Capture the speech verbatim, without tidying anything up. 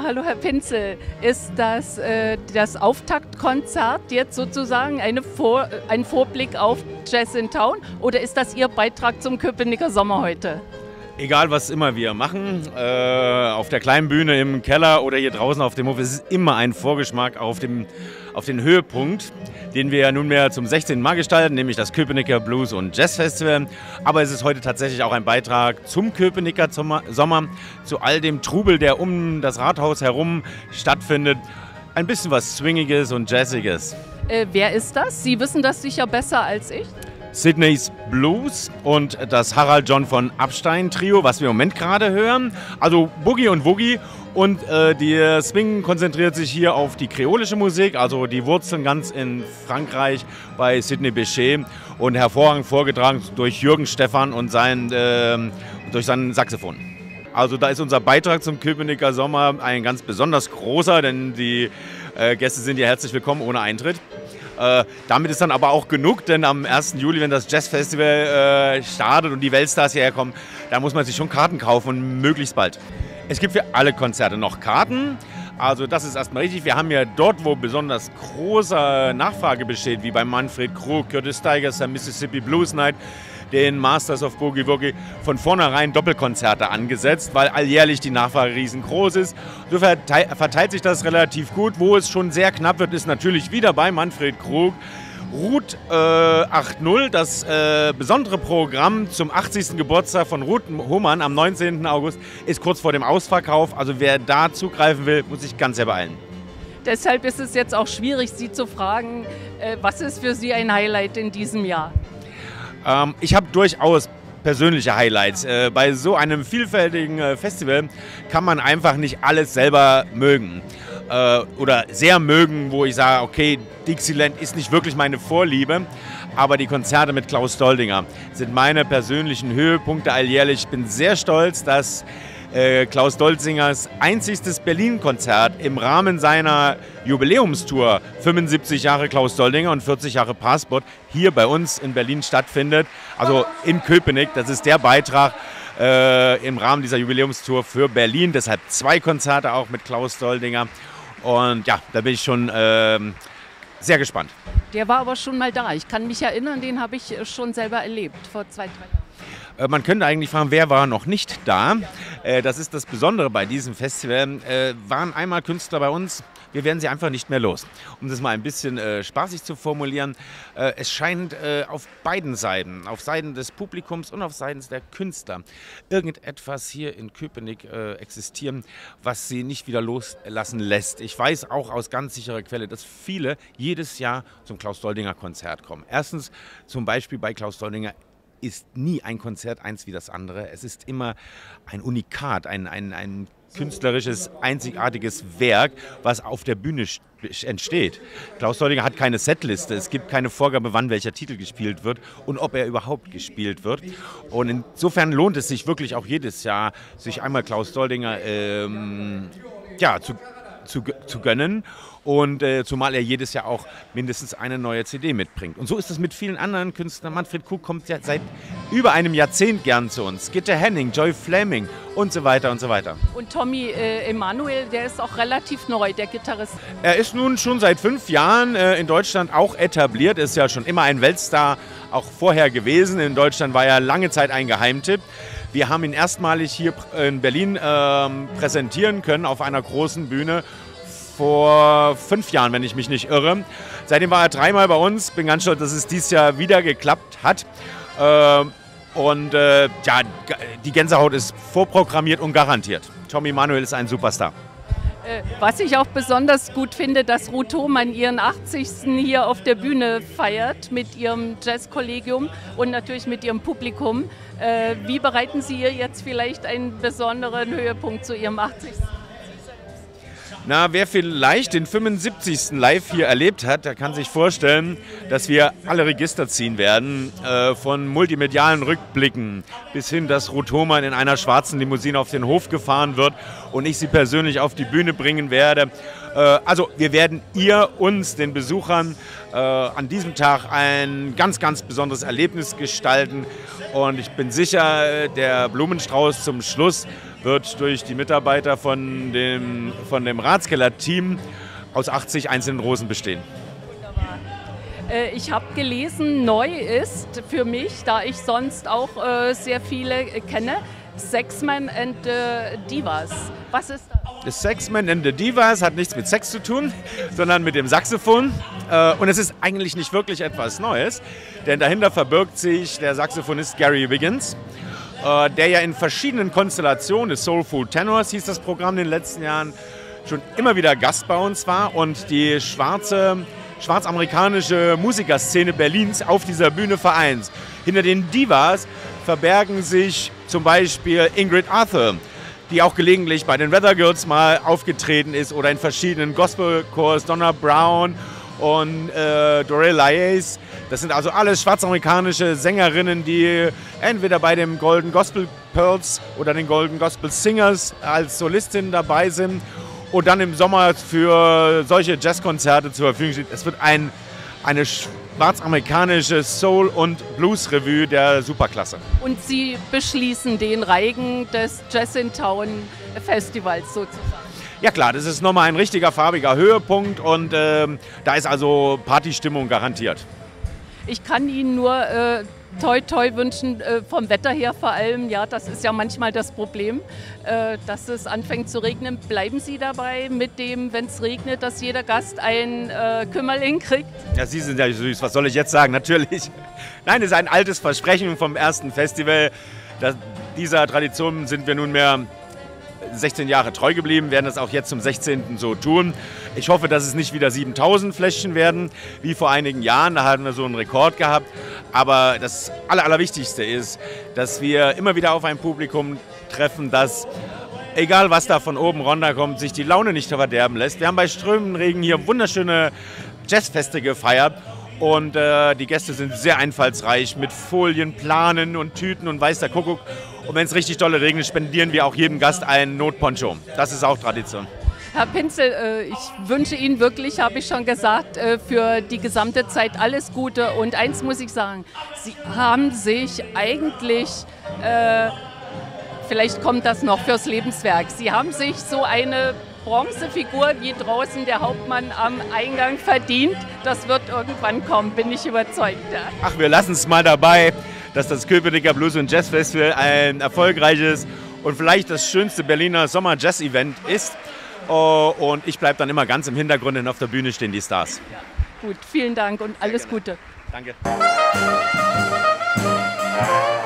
hallo Herr Pinzel. Ist das äh, das Auftaktkonzert jetzt sozusagen eine Vor ein Vorblick auf Jazz in Town oder ist das Ihr Beitrag zum Köpenicker Sommer heute? Egal, was immer wir machen, äh, auf der kleinen Bühne, im Keller oder hier draußen auf dem Hof, es ist immer ein Vorgeschmack auf, dem, auf den Höhepunkt, den wir ja nunmehr zum sechzehnten Mal gestalten, nämlich das Köpenicker Blues- und Jazz-Festival. Aber es ist heute tatsächlich auch ein Beitrag zum Köpenicker Sommer, zu all dem Trubel, der um das Rathaus herum stattfindet. Ein bisschen was Swingiges und Jazziges. Äh, wer ist das? Sie wissen das sicher besser als ich. Sydney's Blues und das Harald John von Abstein Trio, was wir im Moment gerade hören. Also Boogie und Woogie. Und äh, der Swing konzentriert sich hier auf die kreolische Musik, also die Wurzeln ganz in Frankreich bei Sidney Bechet und hervorragend vorgetragen durch Jürgen Stephan und sein, äh, durch sein Saxophon. Also da ist unser Beitrag zum Köpenicker Sommer ein ganz besonders großer, denn die äh, Gäste sind ja herzlich willkommen ohne Eintritt. Äh, damit ist dann aber auch genug, denn am ersten Juli, wenn das Jazzfestival äh, startet und die Weltstars hierher kommen, da muss man sich schon Karten kaufen und möglichst bald. Es gibt für alle Konzerte noch Karten, also das ist erstmal richtig. Wir haben ja dort, wo besonders große Nachfrage besteht, wie bei Manfred Krug, Curtis Stigers, der Mississippi Blues Night, den Masters of Boogie Woogie, von vornherein Doppelkonzerte angesetzt, weil alljährlich die Nachfrage riesengroß ist. So verteilt sich das relativ gut. Wo es schon sehr knapp wird, ist natürlich wieder bei Manfred Krug. Ruth äh, acht null, das äh, besondere Programm zum achtzigsten Geburtstag von Ruth Hohmann am neunzehnten August, ist kurz vor dem Ausverkauf. Also wer da zugreifen will, muss sich ganz sehr beeilen. Deshalb ist es jetzt auch schwierig, Sie zu fragen, äh, was ist für Sie ein Highlight in diesem Jahr? Ähm, ich habe durchaus persönliche Highlights. Äh, bei so einem vielfältigen äh, Festival kann man einfach nicht alles selber mögen. Äh, oder sehr mögen, wo ich sage, okay, Dixieland ist nicht wirklich meine Vorliebe, aber die Konzerte mit Klaus Doldinger sind meine persönlichen Höhepunkte alljährlich. Ich bin sehr stolz, dass äh, Klaus Doldingers einzigstes Berlin-Konzert im Rahmen seiner Jubiläumstour fünfundsiebzig Jahre Klaus Doldinger und vierzig Jahre Passport hier bei uns in Berlin stattfindet, also in Köpenick. Das ist der Beitrag äh, im Rahmen dieser Jubiläumstour für Berlin, deshalb zwei Konzerte auch mit Klaus Doldinger und ja, da bin ich schon äh, sehr gespannt. Der war aber schon mal da, ich kann mich erinnern, den habe ich schon selber erlebt, vor zwei, drei Jahren. Man könnte eigentlich fragen, wer war noch nicht da? Das ist das Besondere bei diesem Festival. Waren einmal Künstler bei uns, wir werden sie einfach nicht mehr los. Um das mal ein bisschen äh, spaßig zu formulieren, äh, es scheint äh, auf beiden Seiten, auf Seiten des Publikums und auf Seiten der Künstler, irgendetwas hier in Köpenick äh, existieren, was sie nicht wieder loslassen lässt. Ich weiß auch aus ganz sicherer Quelle, dass viele jedes Jahr zum Klaus Doldinger Konzert kommen. Erstens zum Beispiel bei Klaus Doldinger ist nie ein Konzert eins wie das andere. Es ist immer ein Unikat, ein, ein, ein künstlerisches, einzigartiges Werk, was auf der Bühne entsteht. Klaus Doldinger hat keine Setliste, es gibt keine Vorgabe, wann welcher Titel gespielt wird und ob er überhaupt gespielt wird. Und insofern lohnt es sich wirklich auch jedes Jahr, sich einmal Klaus Doldinger ähm, ja, zu, zu, zu gönnen. Und äh, zumal er jedes Jahr auch mindestens eine neue C D mitbringt. Und so ist es mit vielen anderen Künstlern. Manfred Krug kommt ja seit über einem Jahrzehnt gern zu uns. Gitte Henning, Joy Fleming und so weiter und so weiter. Und Tommy äh, Emanuel, der ist auch relativ neu, der Gitarrist. Er ist nun schon seit fünf Jahren äh, in Deutschland auch etabliert. Ist ja schon immer ein Weltstar auch vorher gewesen. In Deutschland war er lange Zeit ein Geheimtipp. Wir haben ihn erstmalig hier in Berlin äh, präsentieren können auf einer großen Bühne. Vor fünf Jahren, wenn ich mich nicht irre. Seitdem war er dreimal bei uns. Bin ganz stolz, dass es dieses Jahr wieder geklappt hat. Und äh, ja, die Gänsehaut ist vorprogrammiert und garantiert. Tommy Emanuel ist ein Superstar. Was ich auch besonders gut finde, dass Ruth Hohmann ihren achtzigsten hier auf der Bühne feiert mit ihrem Jazzkollegium und natürlich mit ihrem Publikum. Wie bereiten Sie ihr jetzt vielleicht einen besonderen Höhepunkt zu ihrem achtzigsten? Na, wer vielleicht den fünfundsiebzigsten live hier erlebt hat, der kann sich vorstellen, dass wir alle Register ziehen werden, äh, von multimedialen Rückblicken bis hin, dass Ruth Hohmann in einer schwarzen Limousine auf den Hof gefahren wird und ich sie persönlich auf die Bühne bringen werde. Also wir werden ihr, uns, den Besuchern äh, an diesem Tag ein ganz, ganz besonderes Erlebnis gestalten. Und ich bin sicher, der Blumenstrauß zum Schluss wird durch die Mitarbeiter von dem, von dem Ratskeller-Team aus achtzig einzelnen Rosen bestehen. Wunderbar. Ich habe gelesen, neu ist für mich, da ich sonst auch äh, sehr viele äh, kenne, Sexman and the Divas. Was ist das? Das Sexman and the Divas hat nichts mit Sex zu tun, sondern mit dem Saxophon. Und es ist eigentlich nicht wirklich etwas Neues, denn dahinter verbirgt sich der Saxophonist Gary Wiggins, der ja in verschiedenen Konstellationen des Soulful Tenors, hieß das Programm in den letzten Jahren, schon immer wieder Gast bei uns war und die schwarze, schwarzamerikanische Musikerszene Berlins auf dieser Bühne vereint. Hinter den Divas verbergen sich zum Beispiel Ingrid Arthur, die auch gelegentlich bei den Weather Girls mal aufgetreten ist oder in verschiedenen Gospelchors, Donna Brown und äh, Doreen Laes. Das sind also alles schwarzamerikanische Sängerinnen, die entweder bei dem Golden Gospel Pearls oder den Golden Gospel Singers als Solistin dabei sind und dann im Sommer für solche Jazzkonzerte zur Verfügung stehen. Es wird ein, eine schwarzamerikanische Soul- und Blues-Revue der Superklasse. Und Sie beschließen den Reigen des Jazz in Town Festivals sozusagen. Ja klar, das ist nochmal ein richtiger farbiger Höhepunkt und äh, da ist also Partystimmung garantiert. Ich kann Ihnen nur äh, toi toi wünschen, äh, vom Wetter her vor allem. Ja, das ist ja manchmal das Problem, äh, dass es anfängt zu regnen. Bleiben Sie dabei mit dem, wenn es regnet, dass jeder Gast ein äh, Kümmerling kriegt? Ja, Sie sind ja süß. Was soll ich jetzt sagen? Natürlich. Nein, es ist ein altes Versprechen vom ersten Festival. Das, dieser Tradition sind wir nunmehr sechzehn Jahre treu geblieben, werden das auch jetzt zum sechzehnten so tun. Ich hoffe, dass es nicht wieder siebentausend Fläschchen werden, wie vor einigen Jahren. Da hatten wir so einen Rekord gehabt. Aber das Aller, Allerwichtigste ist, dass wir immer wieder auf ein Publikum treffen, das, egal was da von oben runterkommt, sich die Laune nicht verderben lässt. Wir haben bei strömendem Regen hier wunderschöne Jazzfeste gefeiert. Und äh, die Gäste sind sehr einfallsreich mit Folien, Planen und Tüten und weiß der Kuckuck. Und wenn es richtig dolle regnet, spendieren wir auch jedem Gast einen Notponcho. Das ist auch Tradition. Herr Pinzel, äh, ich wünsche Ihnen wirklich, habe ich schon gesagt, äh, für die gesamte Zeit alles Gute. Und eins muss ich sagen, Sie haben sich eigentlich, äh, vielleicht kommt das noch fürs Lebenswerk, Sie haben sich so eine Bronzefigur wie draußen der Hauptmann am Eingang verdient. Das wird irgendwann kommen, bin ich überzeugt. Ja. Ach, wir lassen es mal dabei, dass das Köpenicker Blues- und Jazz Festival ein erfolgreiches und vielleicht das schönste Berliner Sommer-Jazz-Event ist. Und ich bleibe dann immer ganz im Hintergrund, denn auf der Bühne stehen die Stars. Ja. Gut, vielen Dank und alles Gute. Danke.